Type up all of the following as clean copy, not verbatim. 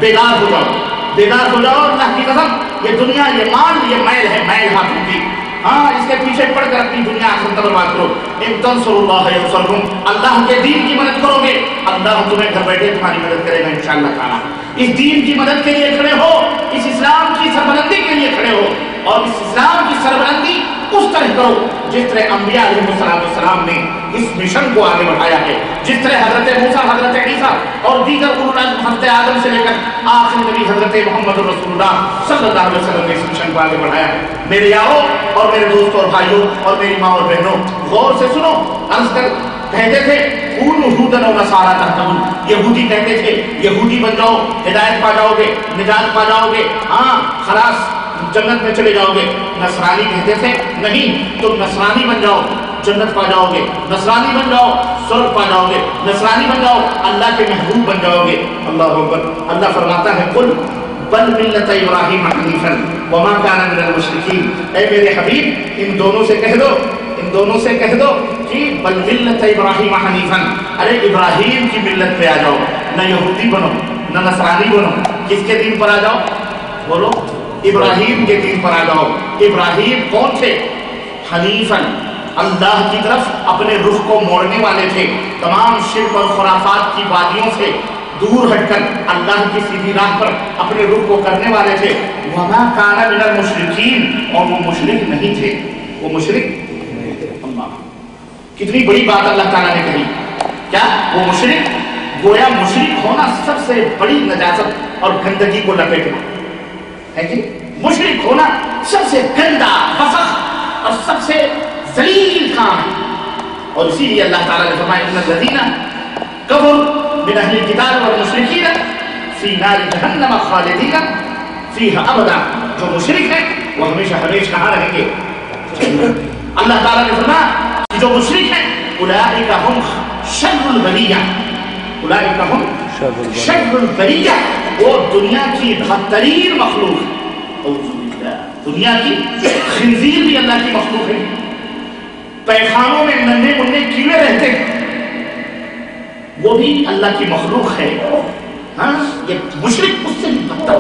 بیدار ہو جاؤ، بیدار ہو جاؤ۔ اللہ کی قسم یہ دنیا، یہ مال، یہ میل ہے، میل ہاتھوں کی۔ ہاں، اس کے پیچھے پڑ کر اپنی دنیا آخرت برباد کرو۔ ان تنصروا اللہ ینصرکم، اللہ کے دین کی مدد کرو گے، اللہ تمہیں گھر بیٹھے تمہاری مدد کرے گا انشاءاللہ تعالیٰ۔ اس دین کی مدد کے لیے کھڑے ہو، اس اسلام کی سربلندی کے لیے کھڑے ہو، اور اس اسلام کی سربلندی اس طرح کرو جس طرح انبیاء علیہ السلام نے اس مشن کو آگے بڑھایا ہے، جس طرح حضرت موسیٰ، حضرت عیسیٰ اور دیگر اولو العزم حضرت آدم سے لے کر آخری نبی حضرت محمد رسول اللہ صلی اللہ علیہ وسلم نے اس مشن کو آگے بڑھایا ہے۔ میرے یاروں اور میرے دوستوں اور بھائیوں اور میری ماں اور بہنوں، غور سے سنو۔ عرض کر کہتے تھے کونوا ھودا او نصارا تہتدون، یہودی کہتے تھے یہودی بن جاؤ ہدایت پا جاؤ گے، نجات پا جاؤ گے، ہاں خلاص جنت میں چلے جاؤ گے۔ نصرانی کہتے تھے نہیں، تم نصرانی بن جاؤ جنت پا جاؤ گے، نصرانی بن جاؤ سرگ پا جاؤ گے، نصرانی بن جاؤ اللہ کے محبوب بن جاؤ گے۔ اللہ اکبر۔ اللہ فرماتا ہے قل بل ملت ابراہیم حنیفا وما کان من المشرکین، اے میرے حبیب ان دونوں سے کہہ دو، ان دونوں سے کہہ دو کہ بل ملت ابراہیم حنیفا، ارے ابراہیم کی ملت پہ آ جاؤ، نہ یہودی بنو نہ نصرانی بنو، کس کے دین پر آ جاؤ؟ بولو ابراہیم کے دین پر آ جاؤ۔ ابراہیم کون تھے؟ حنیفا، اللہ کی طرف اپنے رخ کو موڑنے والے تھے، تمام شرک اور خرافات کی وادیوں سے دور ہٹ کر اللہ کی سیدھی راہ پر اپنے رخ کو کرنے والے تھے۔ وما کان من المشرکین، اور وہ مشرک نہیں تھے، وہ مشرک، اللہ کتنی بڑی بات اللہ تعالیٰ نے کہی، کیا وہ مشرک؟ گویا مشرک ہونا سب سے بڑی نجاست اور گندگی کو لپیٹنا ہے کہ مشرک ہونا سب سے گندا فسق اور سب سے ذلیل کام ہے۔ اور اسی لیے اللہ تعالیٰ نے فرمایا ان الذین کفروا من اہل الکتاب والمشرکین فی نار جہنم خالدین فیہا ابدا، جو مشرک ہیں وہ ہمیشہ ہمیشہ کہاں رہیں گے؟ اللہ تعالیٰ نے فرمایا کہ جو مشرک ہیں اولئک ہم شر البریہ، اولئک ہم شر البریہ، وہ دنیا کی بدترین مخلوق ہے، دنیا کی خنزیر بھی اللہ کی مخلوق ہے، پیخانوں میں ننھے منھے کیڑے رہتے ہیں وہ بھی اللہ کی مخلوق ہے۔ ہاں، یہ مشرک اس سے بھی بدتر،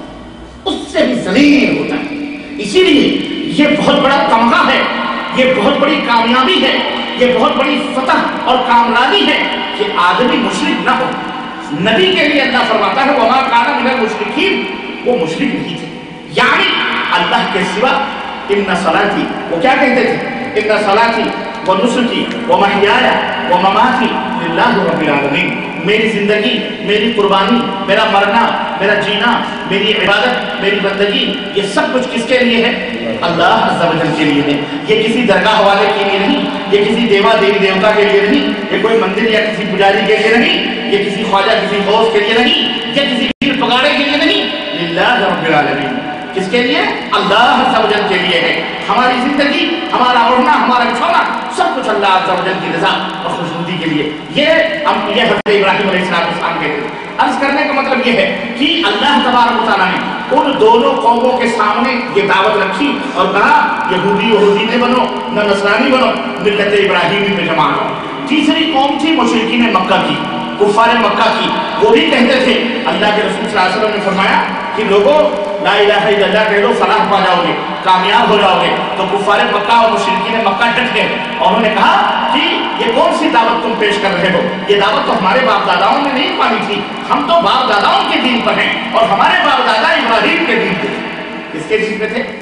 اس سے بھی ذلیل ہوتا ہے۔ اسی لیے یہ بہت بڑا تمغہ ہے، یہ بہت بڑی کامیابی ہے، یہ بہت بڑی فتح اور کامیابی ہے کہ آدمی مشرک نہ ہو۔ نبی کے لیے اللہ فرماتا ہے وما کان من المشرکین، وہ مشرک نہیں تھے، یعنی اللہ کے سوا ان صلاتی، وہ کیا کہتے تھے؟ ان صلاتی ونسکی ومحیایا ومماتی للہ رب العالمین، میری زندگی، میری قربانی، میرا مرنا، میرا جینا، میری عبادت، میری بندگی، یہ سب کچھ کس کے لیے ہے؟ اللہ عز و جل کے لیے ہے۔ یہ کسی درگاہ والے کے لیے نہیں، یہ کسی دیوا دیوی دیوتا کے لیے نہیں، یہ کوئی مندر یا کسی پجاری کے لیے نہیں، یہ کسی خواجہ کسی غوث کے لیے نہیں، یہ کسی پیر پگاڑے کے لیے نہیں، للہ رب العالمین، کس کے لیے؟ اللہ عز و جل کے لیے ہے۔ ہماری زندگی، ہمارا اڑنا، ہمارا بچھونا، سب کچھ اللہ عز و جل کی رضا اور خوشنودی کے لیے۔ یہ حضرت ابراہیم علیہ السلام کہتے ہیں۔ عرض کرنے کا مطلب یہ ہے کہ اللہ تبارک و تعالیٰ نے ان دونوں قوموں کے سامنے یہ دعوت رکھی اور کہا یہودی نہ بنو نہ نصرانی بنو، ملت ابراہیمی پہ جمع ہو۔ تیسری قوم تھی مشرکین مکہ کی، کفار مکہ کی، وہ بھی کہتے تھے، اللہ کے رسول صلی اللہ علیہ وسلم نے فرمایا کہ لوگوں لا الہ الا اللہ کہہ دو فلاح پا جاؤ گے، کامیاب ہو جاؤ گے۔ تو کفار مکہ اور مشرکین مکہ ڈٹ گئے اور انہوں نے کہا کہ یہ کون سی دعوت تم پیش کر رہے ہو؟ یہ دعوت تو ہمارے باپ داداؤں نے نہیں پانی تھی، ہم تو باپ داداؤں کے دین پر ہیں اور ہمارے باپ دادا ابراہیم کے دین پہ تھے۔ کس کے دین پہ تھے؟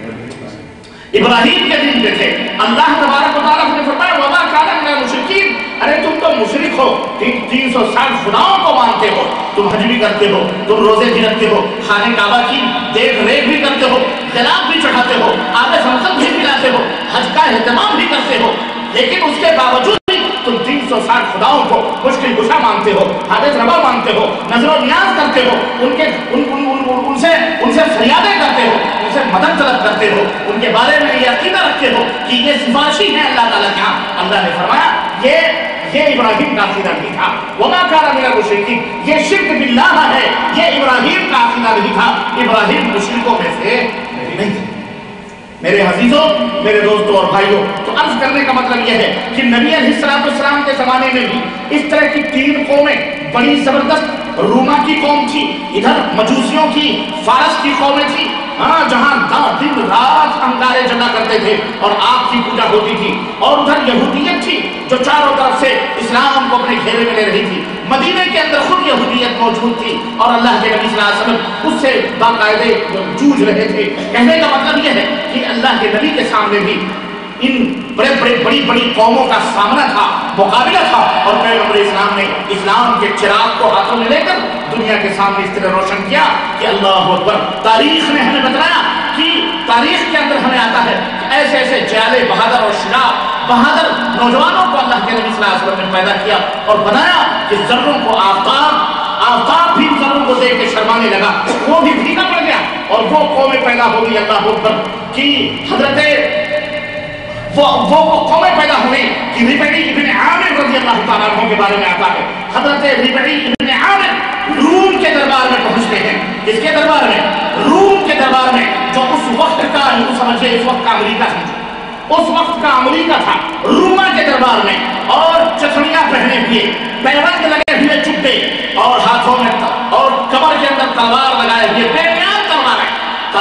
ابراہیم کے دین پہ تھے۔ اللہ تبارک و تعالیٰ نے فرمایا وما کان من المشرکین، ارے تم تو مشرک ہو، 360 خداؤں کو مانتے ہو، تم حج بھی کرتے ہو، تم روزے بھی رکھتے ہو، خانہ کعبہ کی دیکھ ریکھ بھی کرتے ہو، جناب بھی چڑھاتے ہو، آب زمزم بھی پلاتے ہو، حج کا اہتمام بھی کرتے ہو، لیکن اس کے باوجود بھی تم 360 خداؤں کو مشکل کشا مانتے ہو، حاجت روا مانتے ہو، نظر و نیاز کرتے ہو، ان سے فریادیں کرتے ہو، ان سے مدد طلب کرتے ہو، ان کے بارے میں یہ عقیدہ رکھتے ہو کہ یہ سفارشی ہیں اللہ تعالیٰ کے ہاں۔ اللہ نے فرمایا یہ ابراہیم کا عقیدہ نہیں تھا، وما کان من المشرکین، یہ شرک باللہ ہے، یہ ابراہیم کا عقیدہ نہیں تھا، ابراہیم مشرکوں میں سے نہیں تھے۔ میرے عزیزوں، میرے دوستوں اور بھائیوں، تو عرض کرنے کا مطلب یہ ہے کہ نبی علیہ السلام کے زمانے میں بھی اس طرح کی 3 قومیں بڑی زبردست روما کی قوم تھی، ادھر مجوسیوں کی فارس کی قومیں تھی، جہاں دن رات انگارے جلا کرتے تھے اور آگ کی پوجا ہوتی تھی، اور ادھر یہودیت تھی جو چاروں طرف سے اسلام کو اپنے گھیرے میں لے رہی تھی۔ مدینے کے اندر خود یہودیت موجود تھی اور اللہ کے نبی صلی اللہ علیہ وسلم اس سے باقاعدے جوجھ رہے تھے۔ کہنے کا مطلب یہ ہے کہ اللہ کے نبی کے سامنے بھی ان بڑی قوموں کا سامنا تھا، مقابلہ تھا، اور پیغمبر اسلام نے اسلام کے چراغ کو ہاتھوں میں لے کر دنیا کے سامنے اس طرح روشن کیا کہ اللہ اکبر۔ تاریخ نے ہمیں بتایا کہ تاریخ کے اندر ہمیں آتا ہے ایسے ایسے جیالے بہادر اور شجاع بہادر نوجوانوں کو اللہ کے نبی صلی اللہ علیہ وسلم نے پیدا کیا اور بنایا کہ ذروں کو آفتاب بھی ذروں کو دیکھ کے شرمانے لگا، وہ بھی پھیکا پڑ گیا اور وہ قومیں پیدا ہو گئی اللہ اکبر کہ حضرت وہ قومیں پیدا ہوئے کہ ربعی ابن عامر رضی اللہ تعالیٰ عنہ کے بارے میں آتا ہے۔ حضرت ربعی ابن عامر روم کے دربار میں پہنچتے ہیں۔ اس کے دربار میں، روم کے دربار میں، جو اس وقت کا سمجھے اس وقت کا امریکہ سمجھے، اس وقت کا امریکہ تھا، روما کے دربار میں، اور چتھڑیاں پہنے ہوئے، پیوند لگے ہوئے چپے، اور ہاتھوں میں اور کمر کے اندر تلوار لگائے ہوئے، بے نیام تلوار ہے۔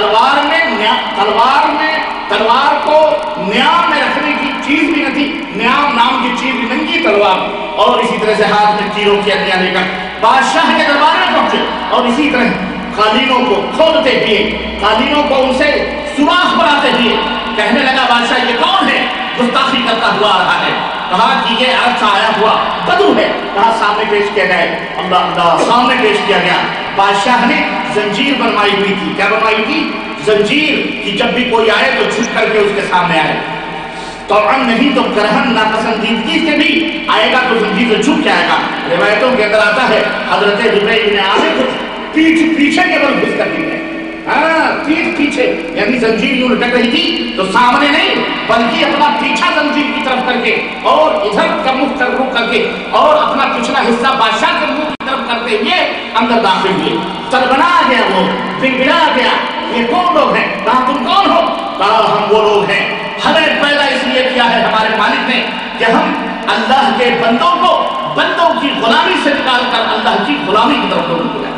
تلوار کو نیام میں رکھنے کی چیز بھی نہ تھی، نیام نام کی چیز بھی، ننگی تلوار، اور اسی طرح سے ہاتھ میں تیروں کی اندیاں لے کر بادشاہ کے دربار میں پہنچے، اور اسی طرح قالینوں کو کھودتے ہوئے، قالینوں کو ان سے سوراخ بناتے ہوئے کہنے لگا بادشاہ یہ کون ہے؟ گستاخی کرتا ہوا آ رہا ہے۔ کہا کہ یہ عرب سے آیا ہوا بدو ہے۔ کہا سامنے پیش کیا گیا، اللہ سامنے پیش کیا گیا۔ بادشاہ نے زنجیر بنوائی ہوئی تھی۔ کیا بنوائی تھی؟ زنجیر، کہ جب بھی کوئی آئے تو جھک کر کے اس کے سامنے آئے، طبعاً نہیں تو کرہن ناپسندیدگی سے بھی آئے گا تو زنجیر سے جھک کے آئے گا۔ روایتوں کے اندر آتا ہے حضرت ربعی بن عامر کو پیچھے کے بل گھس کر دی گئے، پیچھے، یعنی زنجیر یوں لٹک رہی تھی تو سامنے نہیں بلکہ اپنا پیچھا زنجیر کی طرف کر کے اور ادھر کا منہ رخ کر کے اور اپنا پچھلا حصہ بادشاہ کے منہ کی طرف کرتے ہوئے اندر داخل ہوئے۔ چربنا گیا، وہ بگڑا گیا، یہ کون لوگ ہیں؟ کہا تم کون ہو؟ کہا ہم وہ لوگ ہیں، ہمیں پیدا اس لیے کیا ہے ہمارے مالک نے کہ ہم اللہ کے بندوں کی غلامی سے نکال کر اللہ کی غلامی کی طرف لوگوں کو لائیں۔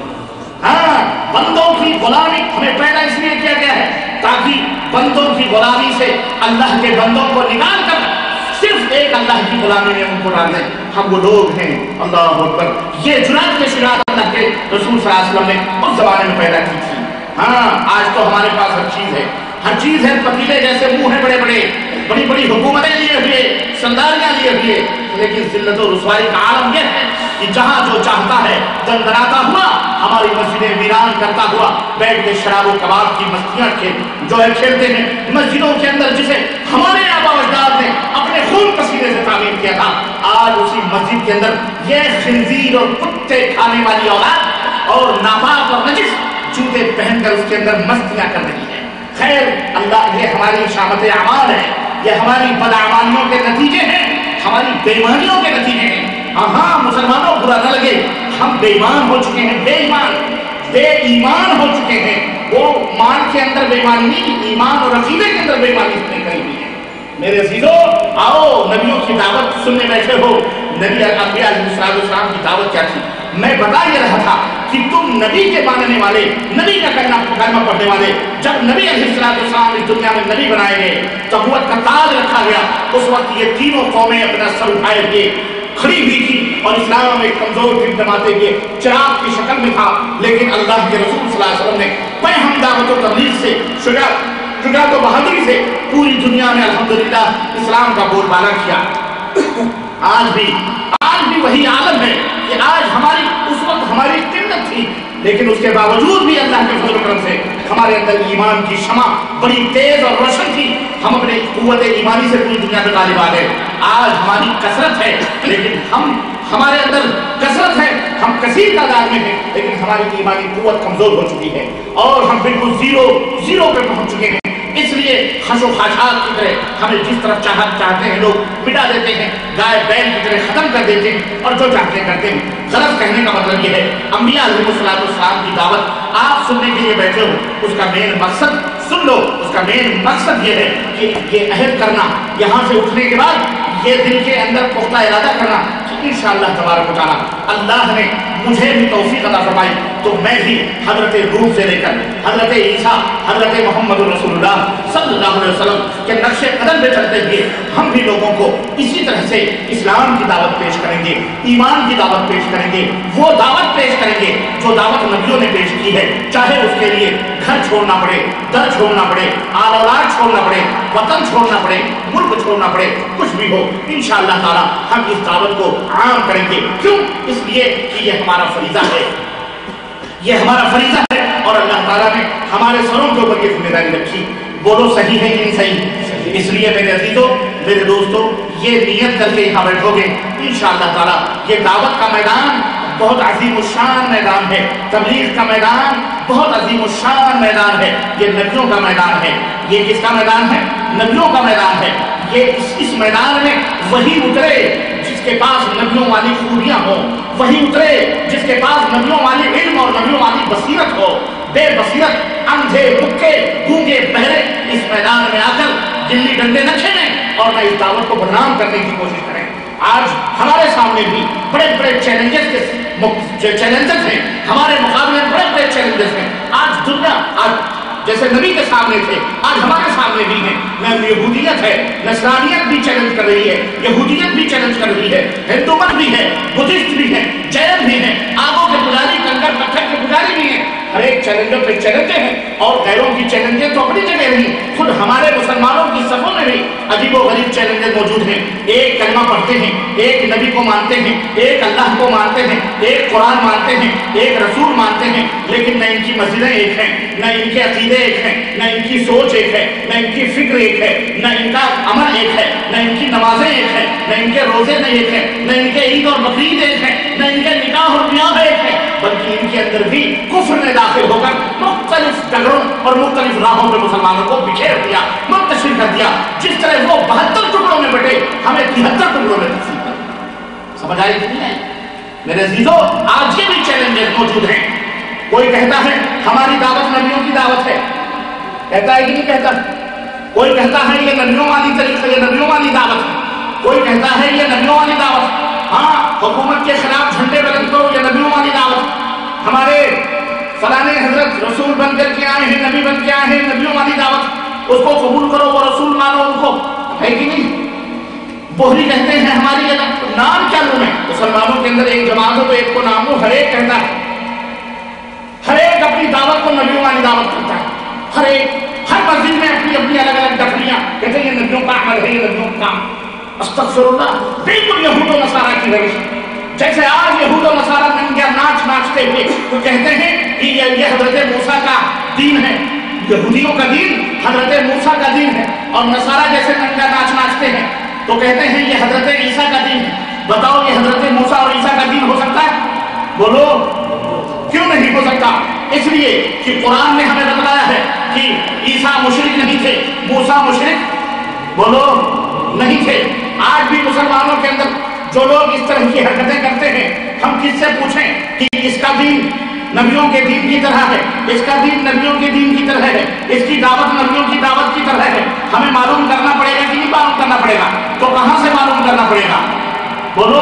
بندوں کی غلامی ہمیں پیدا اس لیے کیا گیا ہے تاکہ بندوں کی غلامی سے اللہ کے بندوں کو نکال کر صرف ایک اللہ کی غلامی میں ان کو ڈال دیں۔ ہم وہ لوگ ہیں، اللہ اکبر۔ یہ جرات کے شجاعت اللہ کے رسول صلی اللہ علیہ وسلم نے اس زمانے میں پیدا کی تھی۔ آج تو ہمارے پاس ہر چیز ہے، پتیلے جیسے منہ ہیں بڑی بڑی حکومتیں لیے ہوئے، سرداریاں لیے ہوئے، لیکن ذلت و رسوائی کا عالم یہ ہے کہ جہاں جو چاہتا ہے دندناتا ہوا ہماری مسجدیں ویران کرتا ہوا بیٹھ کے شراب و کباب کی مستیاں کھیلتے ہیں مسجدوں کے اندر، جسے ہمارے آبا و اجداد نے اپنے خون پسینے سے تعمیر کیا تھا، آج اسی مسجد کے اندر یہ خنزیر اور کتے کھانے والی اولاد اور ناپاک اور نجس جوتے پہن کر اس کے اندر مستیاں کر رہی ہے۔ خیر اللہ، یہ ہماری شامت اعمال ہے، یہ ہماری بدعمالیوں کے نتیجے ہیں، ہماری بےمانیوں کے نتیجے ہیں۔ مسلمانوں برا نہ لگے، ہم بے ایمان ہو چکے ہیں، بے ایمان ہو چکے ہیں۔ وہ مان کے اندر بے ایمانی نہیں، ایمان اور عقیدے کے اندر بے ایمانی اتنی کری ہوئی ہے۔ میرے عزیزو، آؤ نبیوں کی دعوت سننے بیٹھے ہو۔ نبی انبیاء علیہ السلام کی دعوت کیا تھی؟ میں بتا یہ رہا تھا کہ تم نبی کے ماننے والے، نبی کا کلمہ پڑھنے والے، جب نبی علیہ السلام اس دنیا میں نبی بنائے گئے، نبوت کا تاج رکھا گیا، اس وقت یہ تینوں قومیں اپنا سر اٹھائے ہوئے کھڑی ہوئی تھی اور اسلام میں کمزور ٹمٹماتے ہوئے چراغ کی شکل میں تھا، لیکن اللہ کے رسول صلی اللہ علیہ وسلم نے ہم دعوت و تبلیغ سے، شجاعت و بہادری سے پوری دنیا میں الحمدللہ اسلام کا بول بالا کیا۔ آج بھی وہی عالم ہے کہ آج اس وقت ہماری قلت تھی، لیکن اس کے باوجود بھی اللہ کے فضل و کرم سے ہمارے اندر ایمان کی شمع بڑی تیز اور روشن تھی، ہم اپنے قوت ایمانی سے پوری دنیا میں غالب آ گئے۔ آج ہماری کثرت ہے، لیکن ہمارے اندر کثرت ہے، ہم کثیر تعداد میں ہیں، لیکن ہماری ایمانی قوت کمزور ہو چکی ہے اور ہم بالکل زیرو پہ پہنچ چکے ہیں۔ اس لیے خش و خاشاک کی طرح ہمیں جس طرف چاہتے ہیں لوگ مٹا دیتے ہیں، گائے بیل کی طرح ختم کر دیتے ہیں اور جو چاہتے ہیں کرتے ہیں۔ غلط کہنے کا مطلب یہ ہے انبیاء علیہ السلام کی دعوت آپ سننے کے لیے بیٹھے ہو، اس کا مین مقصد سن لو، اس کا مین مقصد یہ ہے کہ یہ عہد کرنا، یہاں سے اٹھنے کے بعد یہ دل کے اندر پختہ ارادہ کرنا کہ انشاءاللہ تبارک و تعالیٰ اللہ نے مجھے بھی توفیق عطا فرمائی تو میں بھی حضرت روح سے لے کر حضرت عیسیٰ حضرت محمد رسول اللہ صلی اللہ علیہ وسلم کے نقش قدم پہ چلتے ہوئے ہم بھی لوگوں کو اسی طرح سے اسلام کی دعوت پیش کریں گے، ایمان کی دعوت پیش کریں گے، وہ دعوت پیش کریں گے جو دعوت نبیوں نے پیش کی ہے، چاہے اس کے لیے گھر چھوڑنا پڑے، در چھوڑنا پڑے، آل اولاد چھوڑنا پڑے، وطن چھوڑنا پڑے، ملک چھوڑنا پڑے، کچھ بھی ہو انشاءاللہ تعالی ہم اس دعوت کو عام کریں گے۔ کیوں؟ اس لیے کہ یہ ہمارا فریضہ ہے، یہ ہمارا فریضہ ہے اور اللہ تعالیٰ نے ہمارے سروں کے اوپر یہ ذمہ داری رکھی۔ بولو صحیح ہے کہ نہیں صحیح؟ اس لیے میرے عزیزوں، میرے دوستوں، یہ نیت کر کے یہاں بیٹھو گے انشاءاللہ تعالیٰ یہ دعوت کا میدان بہت عظیم الشان میدان ہے، تبلیغ کا میدان بہت عظیم الشان میدان ہے، یہ نبیوں کا میدان ہے۔ یہ کس کا میدان ہے؟ نبیوں کا میدان ہے۔ یہ اس میدان میں وہی اترے جس کے پاس نبیوں والی خوبیاں ہوں، وہی اترے جس کے پاس نبیوں والی علم اور نبیوں والی بصیرت ہو۔ بے بصیرت، اندھے، بکے، گونگے، بہرے اس میدان میں آ کر دلی ڈنڈے نہ کھیلیں اور نہ اس دعوت کو بدنام کرنے کی کوشش کریں۔ آج ہمارے سامنے بھی بڑے بڑے چیلنجز ہیں، ہمارے مقابلے میں بڑے بڑے چیلنجز ہیں۔ آج دنیا جیسے نبی کے سامنے تھے آج ہمارے سامنے بھی ہیں۔ نہ یہودیت ہے، نصرانیت بھی چیلنج کر رہی ہے، یہودیت بھی چیلنج کر رہی ہے، ہندو مت بھی ہے، بدھسٹ بھی ہے، جین بھی ہے، آگوں کے پجاری، کنکر پتھر کے پجاری بھی ہیں۔ ہر ایک چیلنجوں پہ چیلنجیں ہیں اور غیروں کی چیلنجیں تو اپنی جگہ رہی، خود ہمارے مسلمانوں کی صفوں میں بھی عجیب و غریب چیلنجیں موجود ہیں۔ ایک کلمہ پڑھتے ہیں، ایک نبی کو مانتے ہیں، ایک اللہ کو مانتے ہیں، ایک قرآن مانتے ہیں، ایک رسول مانتے ہیں، لیکن نہ ان کی مسجدیں ایک ہیں، نہ ان کے عقیدے ایک ہیں، نہ ان کی سوچ ایک ہے، نہ ان کی فکر ایک ہے، نہ ان کا عمل ایک ہے، نہ ان کی نمازیں ایک ہیں، نہ ان کے روزے نہ ایک ہیں، نہ ان کے عید اور بقرعید ایک ہے، نہ ان کے نکاح اور بیاہ ایک ہے، بلکہ ان کے اندر بھی کفر نے داخل ہو کر مختلف ڈگروں اور مختلف راہوں پہ مسلمانوں کو بکھیر دیا، منتشر کر دیا۔ جس طرح وہ 72 ٹکڑوں میں بٹے ہمیں 73 ٹکڑوں میں تقسیم کر دیا۔ سمجھ آئی کہ نہیں؟ میرے عزیزوں، آج یہ بھی چیلنجز موجود ہیں۔ کوئی کہتا ہے ہماری دعوت نبیوں کی دعوت ہے، کہتا ہے کہ نہیں کہتا؟ کوئی کہتا ہے یہ نبیوں والی طریقہ، یہ نبیوں والی دعوت ہے۔ کوئی کہتا ہے یہ نبیوں والی دعوت، ہاں حکومت کے خلاف جھنڈے بلند کرو، یہ نبیوں والی دعوت۔ ہمارے فلانے حضرت رسول بن کر کے آئے ہیں، نبی بن کے آئے ہیں، نبیوں والی دعوت، اس کو قبول کرو، وہ رسول مانو ان کو، ہے کہ نہیں؟ بوہری کہتے ہیں ہماری نام کیا لوں میں؟ مسلمانوں کے اندر ایک جماعت ہو تو ایک کو نام ہو، ہر ایک کہتا ہے، ہر ایک اپنی دعوت کو نبیوں والی دعوت کرتا ہے، ہر ایک ہر مسجد میں اپنی اپنی الگ الگ ڈکریاں، کہتے ہیں یہ نبیوں کا عمل ہے، یہ نبیوں کا کام۔ استغفر اللہ، بالکل یہود و نصارہ کی روش۔ جیسے آج یہود و نصارہ ننگا ناچ ناچتے ہوئے تو کہتے ہیں کہ یہ حضرت موسیٰ کا دین ہے، یہودیوں کا دین حضرت موسیٰ کا دین ہے، اور نصارہ جیسے ننگا ناچ ناچتے ہیں تو کہتے ہیں یہ حضرت عیسیٰ کا دین ہے۔ بتاؤ یہ حضرت موسیٰ اور عیسیٰ کا دین ہو سکتا ہے؟ بولو کیوں نہیں ہو سکتا؟ اس لیے کہ قرآن نے ہمیں بتلایا ہے کہ عیسیٰ مشرک نہیں تھے، موسیٰ مشرک بولو نہیں تھے۔ آج بھی مسلمانوں کے اندر جو لوگ اس طرح کی حرکتیں کرتے ہیں، ہم کس سے پوچھیں کہ اس کا دین نبیوں کے دین کی طرح ہے، اس کا دین نبیوں کے دین کی طرح ہے، اس کی دعوت نبیوں کی دعوت کی طرح ہے، ہمیں معلوم کرنا پڑے گا کہ نہیں معلوم کرنا پڑے گا؟ تو کہاں سے معلوم کرنا پڑے گا؟ بولو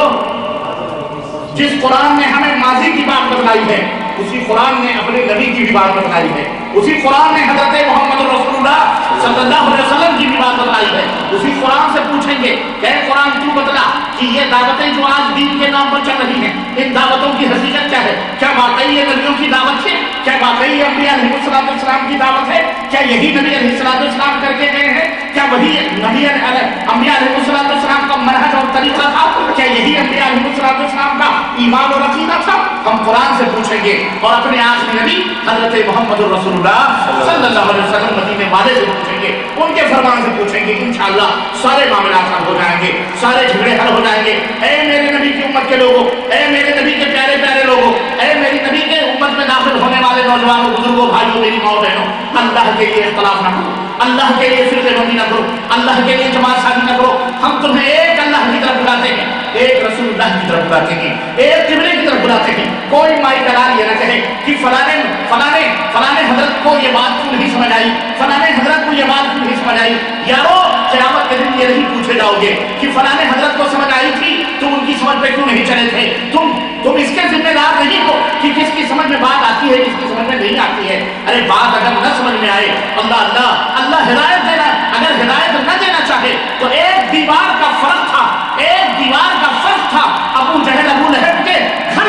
جس قرآن نے ہمیں ماضی کی بات بتلائی ہے اسی قرآن نے اپنے نبی کی بھی بات بتلائی ہے، اسی قرآن نے حضرت محمد رسول اللہ صلی اللہ علیہ وسلم کی بھی بات بتلائی ہے۔ اسی قرآن سے پوچھیں گے کہ قرآن کیوں بتلا کہ یہ دعوتیں جو آج دین کے نام پر چل رہی ہیں، ان دعوتوں کی حقیقت کیا ہے؟ کیا واقعی یہ نبیوں کی دعوت ہے؟ کیا واقعی یہ انبیاء علیہ السلام کی دعوت ہے؟ کیا یہی نبی علیہ السلام کر کے گئے ہیں؟ کیا وہی نبی انبیاء علیہ السلام کا منہج اور طریقہ تھا؟ کیا یہی انبیاء علیہ السلام کا ایمان اور عقیدہ تھا؟ ہم قرآن سے پوچھیں گے اور اپنے آخری نبی حضرت محمد رسول اللہ صلی اللہ علیہ وسلم مدینے والے سے پوچھیں گے، ان کے فرمان سے پوچھیں گے، انشاءاللہ سارے معاملات حل ہو جائیں گے، سارے جھگڑے حل ہو جائیں گے۔ اے میرے نبی کی امت کے لوگوں، اے میرے نبی کے پیارے پیارے لوگوں، اے میری نبی کے امت میں داخل ہونے والے نوجوانوں، بزرگوں، بھائیوں، میری ماں بہنوں، اللہ کے لیے اختلاف نہ کرو، اللہ کے لیے فرقے بندی نہ کرو، اللہ کے لیے جماعت سازی نہ کرو۔ ہم تمہیں ایک اللہ کی طرف بلاتے ہیں، ایک رسول اللہ کی طرف بلاتے ہیں، ایک قبلے کی طرف بلاتے ہیں۔ کوئی مائی دلال یہ نہ کہے کہ فلانے حضرت کو یہ بات کیوں نہیں سمجھ آئی، فلانے حضرت کو یہ بات کیوں نہیں سمجھ آئی۔ یارو قیامت کے دن یہ نہیں پوچھے پوچھے جاؤ گے کہ فلاں حضرت کو سمجھ آئی تھی تم ان کی سمجھ پہ کیوں نہیں چلے تھے؟ تم اس کے ذمہ دار نہیں ہو کہ کس کی سمجھ میں بات آتی ہے کس کی سمجھ میں نہیں آتی ہے. ارے بات اگر نہ سمجھ میں آئے اللہ اللہ اللہ ہدایت دینا. اگر ہدایت